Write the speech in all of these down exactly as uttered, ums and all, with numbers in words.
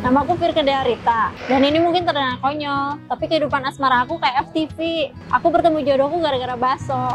Namaku Firke Dearita. Dan ini mungkin terdengar konyol, tapi kehidupan asmara aku kayak F T V. Aku bertemu jodohku gara-gara bakso.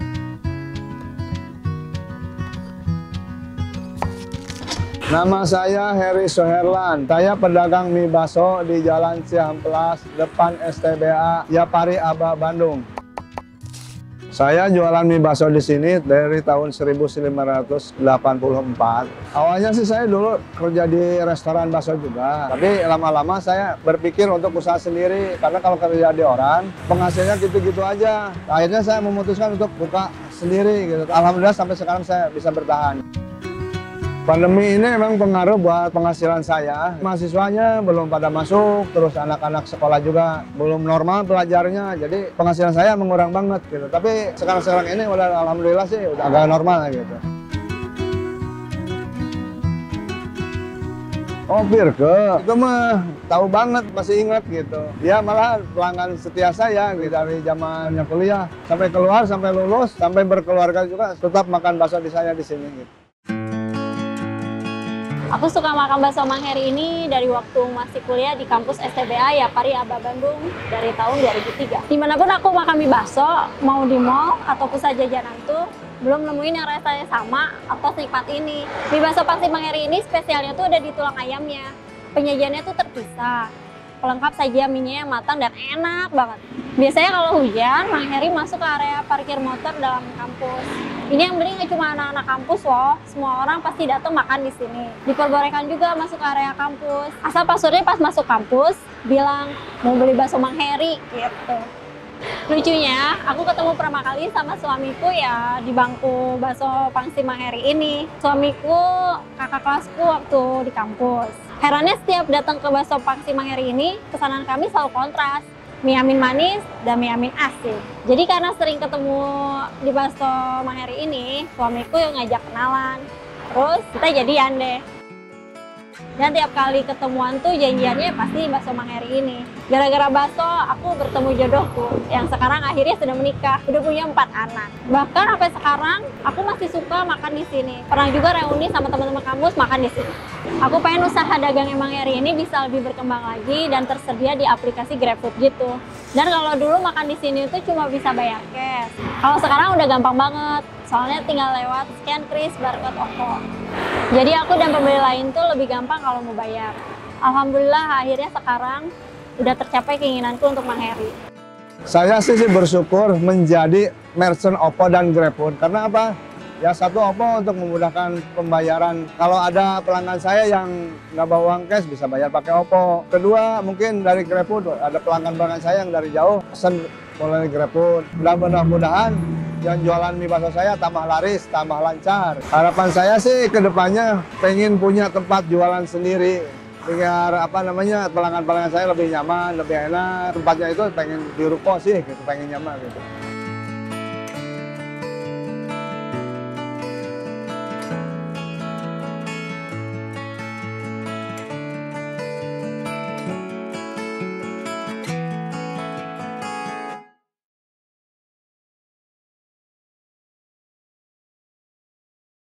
Nama saya Heri Soherlan. Saya pedagang mie bakso di Jalan Ciamplas, depan S T B A Yapari Aba, Bandung. Saya jualan mie bakso di sini dari tahun seribu sembilan ratus delapan puluh empat. Awalnya sih saya dulu kerja di restoran bakso juga, tapi lama-lama saya berpikir untuk usaha sendiri karena kalau kerja di orang penghasilnya gitu-gitu aja. Akhirnya saya memutuskan untuk buka sendiri gitu. Alhamdulillah sampai sekarang saya bisa bertahan. Pandemi ini memang pengaruh buat penghasilan saya. Mahasiswanya belum pada masuk, terus anak-anak sekolah juga belum normal belajarnya. Jadi penghasilan saya mengurang banget gitu. Tapi sekarang-sekarang ini udah alhamdulillah sih udah agak normal gitu. Oh, Firke, itu mah tahu banget, masih ingat gitu. Dia malah pelanggan setia saya gitu, dari zamannya kuliah sampai keluar, sampai lulus, sampai berkeluarga juga tetap makan bakso di saya di sini gitu. Aku suka makan bakso Mang Heri ini dari waktu masih kuliah di kampus S T B A Yapari Aba, Bandung dari tahun dua ribu tiga. Dimanapun aku makan mie bakso, mau di mall atau pusat jajanan tuh, belum nemuin yang rasanya sama atau senikmat ini. Mie bakso pangsit Mang Heri ini spesialnya tuh ada di tulang ayamnya. Penyajiannya tuh terpisah. Pelengkap saja mie-nya yang matang dan enak banget. Biasanya kalau hujan, Mang Heri masuk ke area parkir motor dalam kampus. Ini yang beli nggak cuma anak-anak kampus loh, semua orang pasti datang makan di sini. Diperbolehkan juga masuk ke area kampus. Asal pasurnya pas masuk kampus, bilang mau beli bakso Mang Heri gitu. Lucunya, aku ketemu pertama kali sama suamiku ya di bangku bakso pangsit Mang Heri ini. Suamiku kakak kelasku waktu di kampus. Herannya setiap datang ke bakso pangsit Mang Heri ini, pesanan kami selalu kontras. Mie amin manis dan mie amin asin. Jadi karena sering ketemu di bakso Mang Heri ini, suamiku yang ngajak kenalan. Terus kita jadian deh. Dan tiap kali ketemuan tuh janjiannya pasti bakso Mang Heri ini. Gara-gara bakso, aku bertemu jodohku yang sekarang akhirnya sudah menikah, udah punya empat anak. Bahkan sampai sekarang aku masih suka makan di sini. Pernah juga reuni sama teman-teman kampus makan di sini. Aku pengen usaha dagang Mang Heri ini bisa lebih berkembang lagi dan tersedia di aplikasi GrabFood gitu. Dan kalau dulu makan di sini tuh cuma bisa bayar cash. Kalau sekarang udah gampang banget. Soalnya tinggal lewat scan kris barcode OVO. Jadi aku dan pembeli lain tuh lebih gampang kalau mau bayar. Alhamdulillah akhirnya sekarang udah tercapai keinginanku untuk Mang Heri. Saya sih bersyukur menjadi merchant OVO dan GrabFood. Karena apa? Ya satu OVO untuk memudahkan pembayaran. Kalau ada pelanggan saya yang nggak bawa uang cash bisa bayar pakai OVO. Kedua mungkin dari GrabFood ada pelanggan-pelanggan saya yang dari jauh pesen melalui GrabFood. Mudah-mudahan yang jualan mie bakso saya tambah laris, tambah lancar. Harapan saya sih ke depannya pengen punya tempat jualan sendiri. Biar apa namanya pelanggan-pelanggan saya lebih nyaman, lebih enak. Tempatnya itu pengen di ruko sih, gitu, pengen nyaman gitu.